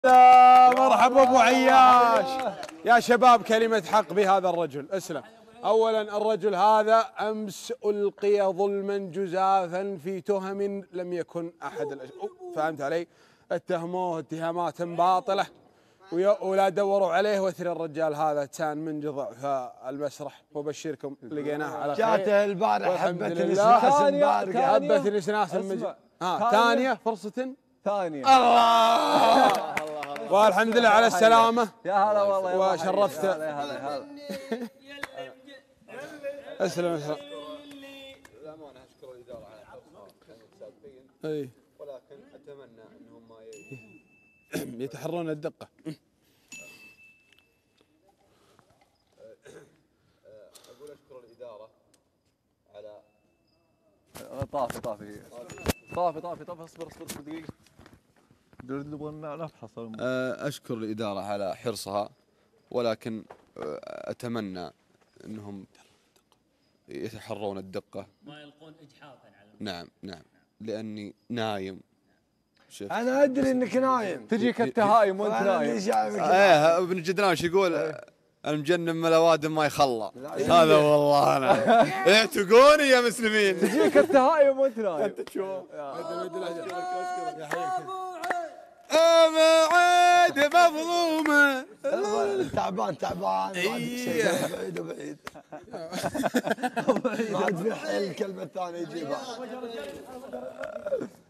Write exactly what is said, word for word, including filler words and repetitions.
مرحبا ابو عياش. يا شباب كلمة حق بهذا الرجل. اسلم. اولا الرجل هذا امس القي ظلما جزافا في تهم لم يكن احد الأش... فهمت علي؟ اتهموه اتهامات باطلة ولا دوروا عليه، وثر الرجال هذا كان منجضع في المسرح، وبشركم لقيناه على خير. جاته البارح حبة الاسناس مبارقة. حبة الاسناس المج... ها ثانية فرصة ثانية. الله والحمد لله على السلامة. يا هلا والله وشرفت. يا هلا هلا. اسلم اسلم. للأمانة أشكر الإدارة على حرصها كانوا سابقين. اي ولكن أتمنى أنهم ما يتحرون الدقة. أقول أشكر الإدارة على طافي طافي طافي طافي طافي اصبر اصبر اصبر دقيقة. نبغى نفحص. أشكر الإدارة على حرصها، ولكن أتمنى أنهم يتحرون الدقة، ما يلقون إجحافا على. نعم نعم لأني نايم. شفت انا ادري انك نايم، تجيك التهايم وانت نايم. ايه ابن جدران شو يقول؟ المجنن من الاوادم ما يخلى. هذا والله انا اعتقوني يا مسلمين. تجيك التهايم وانت نايم. انت تشوف ابعد مظلومه. تعبان تعبان بعيد وبعيد. ما عاد في حل الكلمه الثانيه يجيبها.